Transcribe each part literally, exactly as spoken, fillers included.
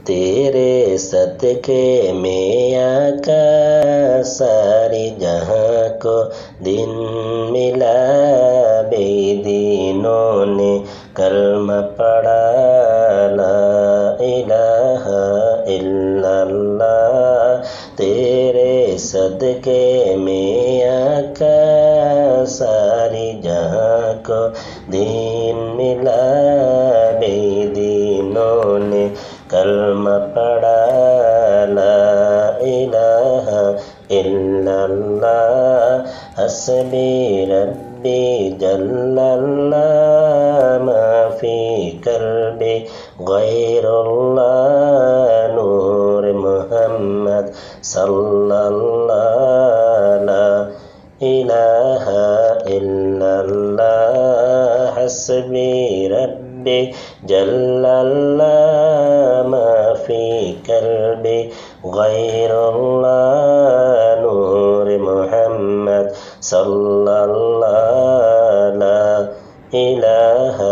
तेरे सदके में आका सारी जहां को दिन मिला। बेदीनों ने कलमा पढ़ा ला इलाहा इल्लल्लाह। तेरे सदके में आका सारी जहां को दिन मिला। बेदीनों ने कलमा पढ़ा ला इलाहा इल्लल्लाह। हस्बी रब्बी जल्लल्लाह मा फी कल्बी गैरुल्लाह। नूर मुहम्मद सल्लल्लाह ला इलाहा इल्लल्लाह। हस्बी रब्बी जल्लल्लाह मा फी कल्बी गैरुल्लाह। नूर मुहम्मद सल्लल्लाह ला इलाहा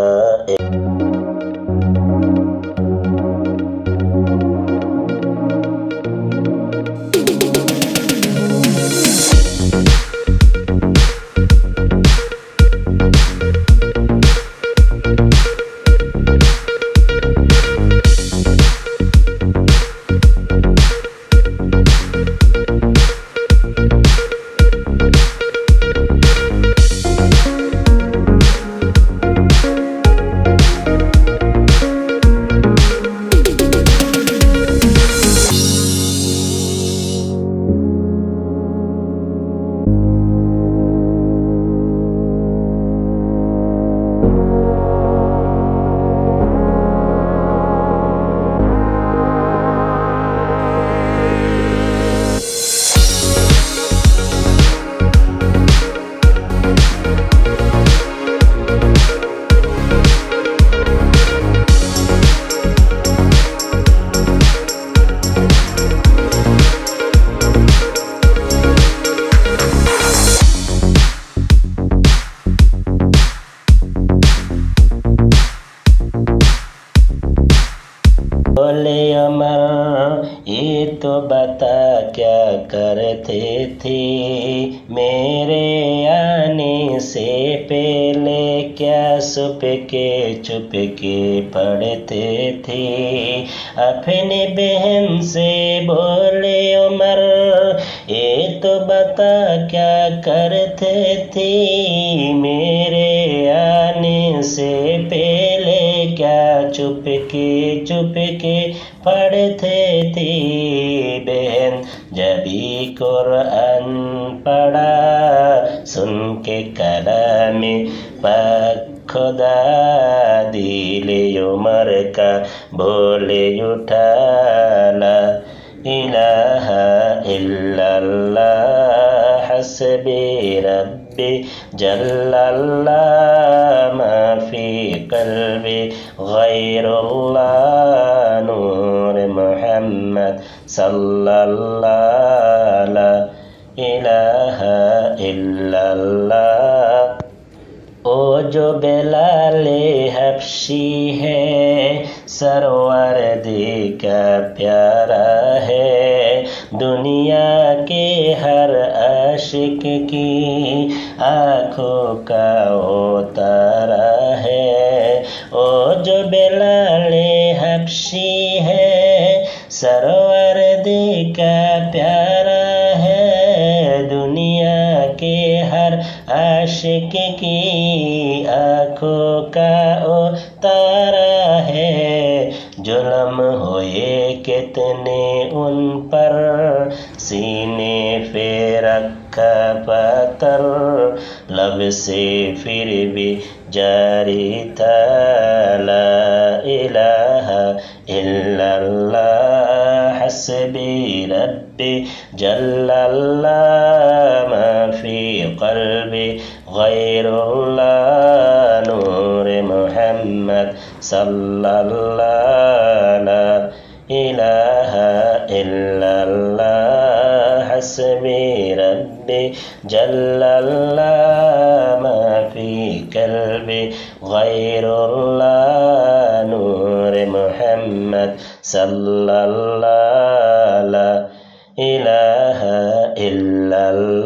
बोले अमर ये तो बता क्या करते थे मेरे आने से पहले। क्या सुप के चुप के पढ़ते थे अपने बहन से। बोले उमर ये तो बता क्या करते थे मेरे आने से पहले। क्या चुप के चुप के पढ़ते थे बहन। जबी कुरान पढ़ा सुन के कलाम पाक खुदा। दिले उमर का बोले उठा ला इलाहा इल्लल्लाह। हस्बी रब्बी जल्लल्लाह मा फी कल्बी गैरुल्लाह। नूर मुहम्मद सल्लल्लाह ला इलाहा इल्लल्लाह। ओ जो बेलाले हबशी है सरवर्दी का प्यारा है। दुनिया के हर आशिक की आँखों का उतारा है। ओ जो बेलाले हबशी है सरवर्दी का प्यारा है। दुनिया के हर आशिक की आँखों का उतारा है। जुल्म हुए कितने उन पर सीने पे रखा पत्थर। लब से फिर भी जारी था ला इलाहा इल्लल्लाह। हस्बी रब्बी जल्लल्लाह मा फी कल्बी गैरुल्लाह। नूर मुहम्मद सल्लल्लाह ला इलाहा इल्लल्लाह। हस्बी रब्बी जल्लल्लाह मा फी कल्बी गैरुल्लाह। नूर मुहम्मद محمد صلى الله لا إله إلا الله